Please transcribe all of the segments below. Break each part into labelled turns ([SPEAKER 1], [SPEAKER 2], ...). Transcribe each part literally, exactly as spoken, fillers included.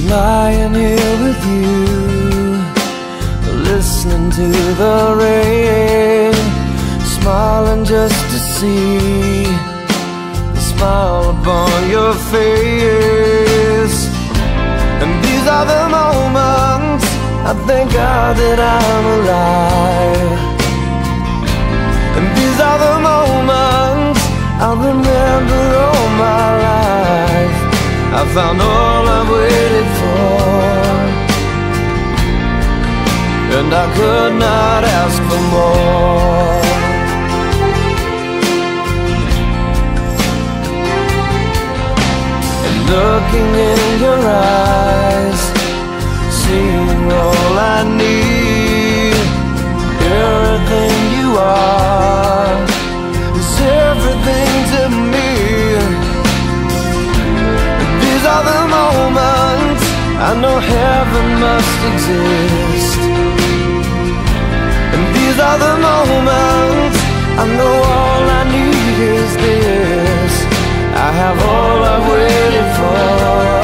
[SPEAKER 1] lying here with you, listening to the rain, smiling just to see the smile upon your face. And these are the moments I thank God that I'm alive. And these are the moments I'll remember all my life. I found all I've waited for, and I could not ask for more. And looking in your eyes, seeing all I need, everything you are is everything to me. And these are the moments I know heaven must exist. And these are the moments I know all I need is this. I have all I've waited for,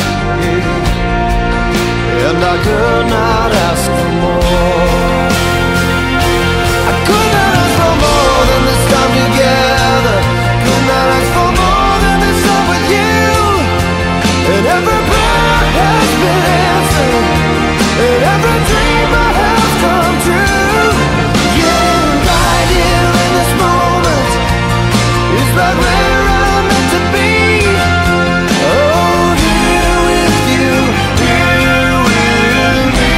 [SPEAKER 1] and I could not ask for more. I could not ask for more than this time together. Could not ask for more than this time with you. And every prayer has been answered, and every dream I have come true. Yeah, right here in this moment is right where I'm meant to be. Oh, here with you, here with me.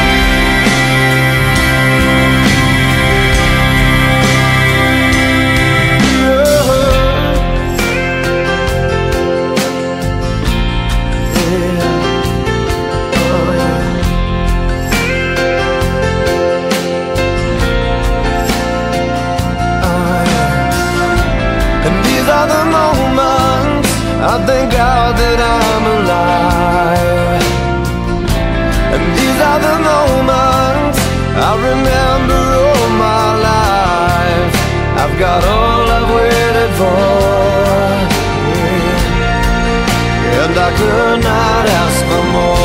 [SPEAKER 1] I thank God that I'm alive. And these are the moments I remember all my life. I've got all I've waited for, yeah. And I could not ask for more.